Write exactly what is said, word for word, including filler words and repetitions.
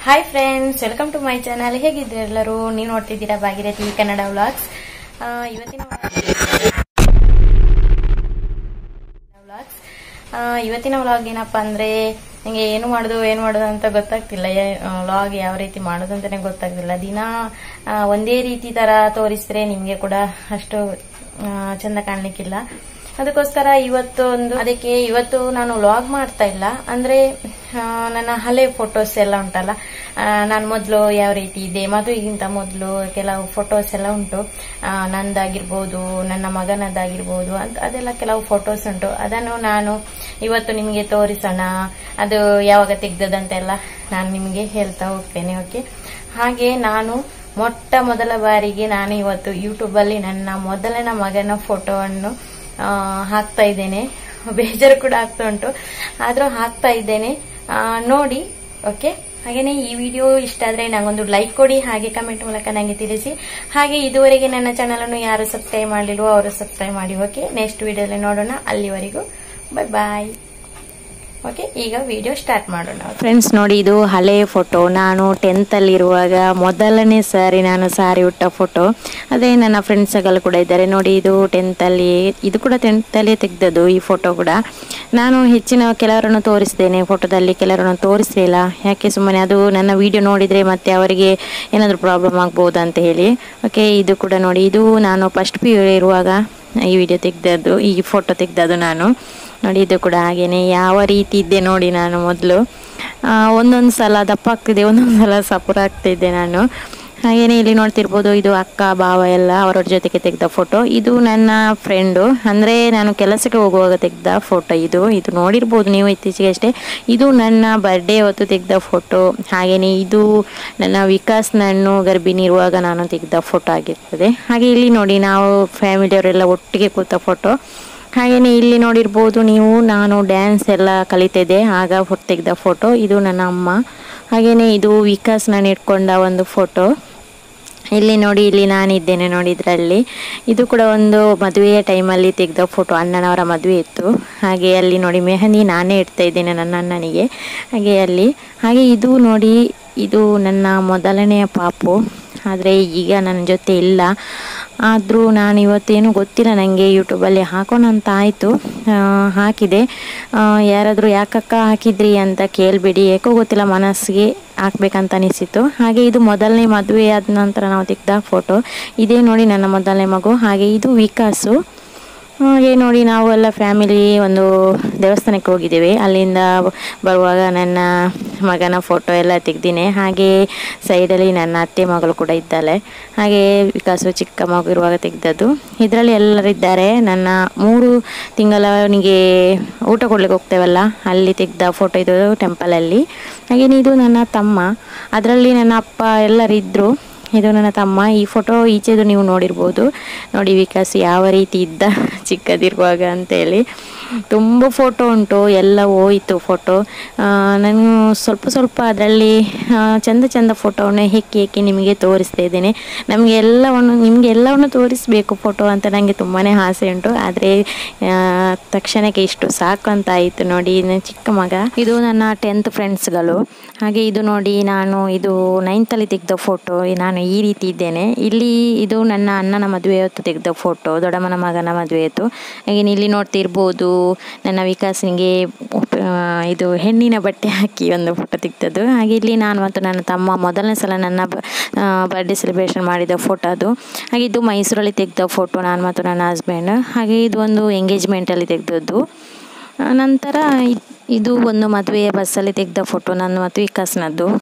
Hi friends, welcome to my channel. ಹೇಗಿದ್ದೀರಾ ಎಲ್ಲರೂ? ನೀವು ನೋಡ್ತಿದ್ದೀರಾ ಭಾಗೀರಥಿ ಕನ್ನಡ ವ್ಲಾಗ್ಸ್. ಇವತ್ತಿನ ವ್ಲಾಗ್ಸ್ ಇವತ್ತಿನ ವ್ಲಾಗ್ ಏನಪ್ಪ ಅಂದ್ರೆ, ನನಗೆ ಏನು ಮಾಡೋದು ಏನು ಮಾಡೋದು ಅಂತ ಗೊತ್ತಾಗ್ತಿಲ್ಲ. ವ್ಲಾಗ್ ಯಾವ ರೀತಿ ಮಾಡೋದು ಅಂತಾನೆ ಗೊತ್ತಾಗ್ತಿಲ್ಲ. ದಿನ ಒಂದೇ ರೀತಿ ತರ ತೋರಿಸಿದ್ರೆ ನಿಮ್ಗೆ ಕೂಡ ಅಷ್ಟು ಚಂದ ಕಾಣ್ಲಿಕ್ಕಿಲ್ಲ. ಅದಕ್ಕೋಸ್ಕರ ಇವತ್ತು ಒಂದು ಅದಕ್ಕೆ ಇವತ್ತು ನಾನು ವ್ಲಾಗ್ ಮಾಡ್ತಾ ಇಲ್ಲ. ಅಂದ್ರೆ ನನ್ನ ಹಳೆ ಫೋಟೋಸ್ ಎಲ್ಲ ಉಂಟಲ್ಲ, ನಾನು ಮೊದಲು ಯಾವ ರೀತಿ ಇದೆ, ಮದುವೆಗಿಂತ ಮೊದಲು ಕೆಲವು ಫೋಟೋಸ್ ಎಲ್ಲ ಉಂಟು. ನಂದಾಗಿರ್ಬೋದು, ನನ್ನ ಮಗನದ್ದಾಗಿರ್ಬೋದು ಅಂತ ಅದೆಲ್ಲ ಕೆಲವು ಫೋಟೋಸ್ ಉಂಟು. ಅದನ್ನು ನಾನು ಇವತ್ತು ನಿಮಗೆ ತೋರಿಸೋಣ. ಅದು ಯಾವಾಗ ತೆಗ್ದದಂತೆಲ್ಲ ನಾನು ನಿಮಗೆ ಹೇಳ್ತಾ ಹೋಗ್ತೇನೆ. ಓಕೆ, ಹಾಗೆ ನಾನು ಮೊಟ್ಟ ಮೊದಲ ಬಾರಿಗೆ ನಾನು ಇವತ್ತು ಯೂಟ್ಯೂಬ್ ಅಲ್ಲಿ ನನ್ನ ಮೊದಲನೇ ಮಗನ ಫೋಟೋವನ್ನು ಹಾಕ್ತಾ ಇದ್ದೇನೆ. ಬೇಜಾರು ಕೂಡ ಆಗ್ತಾ ಉಂಟು, ಆದ್ರೂ ಹಾಕ್ತಾ ಇದ್ದೇನೆ, ನೋಡಿ. ಓಕೆ, ಹಾಗೇನೆ ಈ ವಿಡಿಯೋ ಇಷ್ಟ ಆದ್ರೆ ನಂಗೊಂದು ಲೈಕ್ ಕೊಡಿ, ಹಾಗೆ ಕಮೆಂಟ್ ಮೂಲಕ ನಂಗೆ ತಿಳಿಸಿ. ಹಾಗೆ ಇದುವರೆಗೆ ನನ್ನ ಚಾನಲ್ ಅನ್ನು ಯಾರು ಸಬ್ಸ್ಕ್ರೈಬ್ ಮಾಡಿಲ್ವೋ ಅವರು ಸಬ್ಸ್ಕ್ರೈಬ್ ಮಾಡಿ. ಓಕೆ, ನೆಕ್ಸ್ಟ್ ವಿಡಿಯೋದಲ್ಲಿ ನೋಡೋಣ. ಅಲ್ಲಿವರೆಗೂ ಬೈ ಬಾಯ್. ಓಕೆ, ಈಗ ವಿಡಿಯೋ ಸ್ಟಾರ್ಟ್ ಮಾಡೋಣ. ಫ್ರೆಂಡ್ಸ್ ನೋಡಿ, ಇದು ಹಳೆ ಫೋಟೋ. ನಾನು ಟೆಂತ್ ಅಲ್ಲಿ ಇರುವಾಗ ಮೊದಲನೇ ಸಾರಿ ನಾನು ಸಾರಿ ಉಟ್ಟ ಫೋಟೋ. ಅದೇ ನನ್ನ ಫ್ರೆಂಡ್ಸ್ ಗಳು ಕೂಡ ಇದ್ದಾರೆ ನೋಡಿ. ಇದು ಟೆಂತ್ ಅಲ್ಲಿ, ಇದು ಕೂಡ ಟೆಂತ್ ಅಲ್ಲಿ ತೆಗೆದದ್ದು ಈ ಫೋಟೋ ಕೂಡ. ನಾನು ಹೆಚ್ಚಿನ ಕೆಲವರನ್ನು ತೋರಿಸಿದ್ದೇನೆ ಫೋಟೋದಲ್ಲಿ, ಕೆಲವರನ್ನು ತೋರಿಸಲಿಲ್ಲ. ಯಾಕೆ ಸುಮ್ಮನೆ ಅದು ನನ್ನ ವಿಡಿಯೋ ನೋಡಿದ್ರೆ ಮತ್ತೆ ಅವರಿಗೆ ಏನಾದರೂ ಪ್ರಾಬ್ಲಮ್ ಆಗ್ಬಹುದು ಅಂತ ಹೇಳಿ. ಓಕೆ, ಇದು ಕೂಡ ನೋಡಿ, ಇದು ನಾನು ಫಸ್ಟ್ ಪಿ ಯು ಇರುವಾಗ ಈ ವಿಡಿಯೋ ತೆಗೆದದ್ದು, ಈ ಫೋಟೋ ತೆಗೆದದ್ದು ನಾನು ನೋಡಿ. ಇದು ಕೂಡ ಹಾಗೇನೆ ಯಾವ ರೀತಿ ಇದ್ದೆ ನೋಡಿ. ನಾನು ಮೊದಲು ಒಂದೊಂದು ಸಲ ದಪ್ಪ ಆಗ್ತಿದ್ದೆ, ಒಂದೊಂದು ಸಲ ಸಪುರ ಆಗ್ತಿದ್ದೆ ನಾನು. ಹಾಗೇನೆ ಇಲ್ಲಿ ನೋಡ್ತಿರ್ಬೋದು, ಇದು ಅಕ್ಕ ಭಾವ ಎಲ್ಲ ಅವರ ಜೊತೆಗೆ ತೆಗೆದ ಫೋಟೋ. ಇದು ನನ್ನ ಫ್ರೆಂಡು, ಅಂದರೆ ನಾನು ಕೆಲಸಕ್ಕೆ ಹೋಗುವಾಗ ತೆಗೆದ ಫೋಟೋ ಇದು. ಇದು ನೋಡಿರ್ಬೋದು ನೀವು ಇತ್ತೀಚೆಗೆ ಅಷ್ಟೇ. ಇದು ನನ್ನ ಬರ್ಡೇ ಹೊತ್ತು ತೆಗೆದ ಫೋಟೋ. ಹಾಗೇನೆ ಇದು ನನ್ನ ವಿಕಾಸ್ ನಾನು ಗರ್ಭಿಣಿ ಇರುವಾಗ ನಾನು ತೆಗೆದ ಫೋಟೋ ಆಗಿರ್ತದೆ. ಹಾಗೆ ಇಲ್ಲಿ ನೋಡಿ, ನಾವು ಫ್ಯಾಮಿಲಿಯವರೆಲ್ಲ ಒಟ್ಟಿಗೆ ಕೂತ ಫೋಟೋ. ಹಾಗೇನೆ ಇಲ್ಲಿ ನೋಡಿರ್ಬೋದು ನೀವು, ನಾನು ಡ್ಯಾನ್ಸ್ ಎಲ್ಲ ಕಲಿತಿದ್ದೆ ಆಗ ಫೋಟೋ ತೆಗೆದ ಫೋಟೋ. ಇದು ನನ್ನ ಅಮ್ಮ. ಹಾಗೇನೆ ಇದು ವಿಕಾಸ್ ನಾನು ಇಟ್ಕೊಂಡ ಒಂದು ಫೋಟೋ. ಇಲ್ಲಿ ನೋಡಿ, ಇಲ್ಲಿ ನಾನಿದ್ದೇನೆ ನೋಡಿ ಇದರಲ್ಲಿ. ಇದು ಕೂಡ ಒಂದು ಮದುವೆಯ ಟೈಮಲ್ಲಿ ತೆಗೆದ ಫೋಟೋ, ಅಣ್ಣನವರ ಮದುವೆ ಇತ್ತು. ಹಾಗೆ ಅಲ್ಲಿ ನೋಡಿ ಮೆಹಂದಿ ನಾನೇ ಇಡ್ತಾ ಇದ್ದೇನೆ ನನ್ನ ಅಣ್ಣನಿಗೆ. ಹಾಗೆ ಅಲ್ಲಿ ಹಾಗೆ ಇದು ನೋಡಿ, ಇದು ನನ್ನ ಮೊದಲನೆಯ ಪಾಪು. ಆದರೆ ಈಗ ನನ್ನ ಜೊತೆ ಇಲ್ಲ. ಆದರೂ ನಾನು ಇವತ್ತೇನು ಗೊತ್ತಿಲ್ಲ, ನನಗೆ ಯೂಟ್ಯೂಬಲ್ಲಿ ಹಾಕೋಣ ಅಂತ ಆಯಿತು, ಹಾಕಿದೆ. ಯಾರಾದರೂ ಯಾಕಕ್ಕ ಹಾಕಿದ್ರಿ ಅಂತ ಕೇಳಬೇಡಿ, ಏಕೋ ಗೊತ್ತಿಲ್ಲ, ಮನಸ್ಸಿಗೆ ಹಾಕ್ಬೇಕಂತ ಅನಿಸಿತು. ಹಾಗೆ ಇದು ಮೊದಲನೇ ಮದುವೆ ಆದ ನಂತರ ನಾವು ತೆಗೆದ ಫೋಟೋ. ಇದೇ ನೋಡಿ ನನ್ನ ಮೊದಲನೇ ಮಗು. ಹಾಗೆ ಇದು ವಿಕಾಸು. ಹಾಗೆ ನೋಡಿ, ನಾವು ಎಲ್ಲ ಫ್ಯಾಮಿಲಿ ಒಂದು ದೇವಸ್ಥಾನಕ್ಕೆ ಹೋಗಿದ್ದೇವೆ. ಅಲ್ಲಿಂದ ಬರುವಾಗ ನನ್ನ ಮಗನ ಫೋಟೋ ಎಲ್ಲ ತೆಗ್ದಿನಿ. ಹಾಗೆ ಸೈಡಲ್ಲಿ ನನ್ನ ಅತ್ತೆ ಮಗಳು ಕೂಡ ಇದ್ದಾಳೆ. ಹಾಗೆ ವಿಕಾಸು ಚಿಕ್ಕ ಮಗು ಇರುವಾಗ ತೆಗೆದದ್ದು. ಇದರಲ್ಲಿ ಎಲ್ಲರಿದ್ದಾರೆ. ನನ್ನ ಮೂರು ತಿಂಗಳವನಿಗೆ ಊಟ ಕೊಡ್ಲಿಕ್ಕೆ ಹೋಗ್ತೇವಲ್ಲ, ಅಲ್ಲಿ ತೆಗೆದ ಫೋಟೋ ಇದು, ಟೆಂಪಲಲ್ಲಿ. ಹಾಗೇನೆ ಇದು ನನ್ನ ತಮ್ಮ, ಅದರಲ್ಲಿ ನನ್ನ ಅಪ್ಪ ಎಲ್ಲರಿದ್ದರು. ಇದು ನನ್ನ ತಮ್ಮ. ಈ ಫೋಟೋ ಈಚೆದು ನೀವು ನೋಡಿರ್ಬೋದು ನೋಡಿ, ವಿಕಾಸ್ ಯಾವ ರೀತಿ ಇದ್ದ ಚಿಕ್ಕದಿರುವಾಗ ಅಂತೇಳಿ. ತುಂಬ ಫೋಟೋ ಉಂಟು, ಎಲ್ಲ ಹೋಯಿತು ಫೋಟೋ. ನಾನು ಸ್ವಲ್ಪ ಸ್ವಲ್ಪ ಅದರಲ್ಲಿ ಚಂದ ಚಂದ ಫೋಟೋವನ್ನು ಹೆಕ್ಕಿ ಹೆಕ್ಕಿ ನಿಮಗೆ ತೋರಿಸ್ತಾ ಇದ್ದೇನೆ. ನಮಗೆ ಎಲ್ಲವನ್ನು ನಿಮಗೆ ಎಲ್ಲವನ್ನು ತೋರಿಸಬೇಕು ಫೋಟೋ ಅಂತ ನನಗೆ ತುಂಬಾ ಆಸೆ ಉಂಟು. ಆದರೆ ತಕ್ಷಣಕ್ಕೆ ಇಷ್ಟು ಸಾಕು ಅಂತ ಆಯಿತು ನೋಡಿ. ಚಿಕ್ಕ ಮಗ. ಇದು ನನ್ನ ಟೆಂತ್ ಫ್ರೆಂಡ್ಸ್ಗಳು. ಹಾಗೆ ಇದು ನೋಡಿ, ನಾನು ಇದು ನೈನ್ತಲ್ಲಿ ತೆಗೆದ ಫೋಟೋ. ನಾನು ಈ ರೀತಿ ಇದ್ದೇನೆ. ಇಲ್ಲಿ ಇದು ನನ್ನ ಅಣ್ಣನ ಮದುವೆ ಹೊತ್ತು ತೆಗೆದ ಫೋಟೋ, ದೊಡ್ಡಮ್ಮನ ಮಗನ ಮದುವೆ ಹೊತ್ತು. ಹಾಗೆ ಇಲ್ಲಿ ನೋಡ್ತಿರ್ಬೋದು, ನನ್ನ ವಿಕಾಸನಿಗೆ ಇದು ಹೆಣ್ಣಿನ ಬಟ್ಟೆ ಹಾಕಿ ಒಂದು ಫೋಟೋ ತೆಗೆದದ್ದು. ಹಾಗೆ ಇಲ್ಲಿ ನಾನು ಮತ್ತು ನನ್ನ ತಮ್ಮ ಮೊದಲನೇ ಸಲ ನನ್ನ ಬರ್ಡೇ ಸೆಲೆಬ್ರೇಷನ್ ಮಾಡಿದ ಫೋಟೋ ಅದು. ಹಾಗೆ ಇದು ಮೈಸೂರಲ್ಲಿ ತೆಗೆದ ಫೋಟೋ, ನಾನು ಮತ್ತು ನನ್ನ ಹಸ್ಬೆಂಡ್. ಹಾಗೆ ಇದು ಒಂದು ಎಂಗೇಜ್ಮೆಂಟಲ್ಲಿ ತೆಗೆದದ್ದು. ನಂತರ ಇದು ಒಂದು ಮದುವೆಯ ಬಸ್ಸಲ್ಲಿ ತೆಗೆದ ಫೋಟೋ, ನನ್ನ ಮತ್ತು ವಿಕಾಸ್ನದ್ದು.